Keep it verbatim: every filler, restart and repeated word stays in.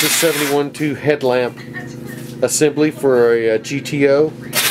is a seventy-one two headlamp assembly for a, a G T O.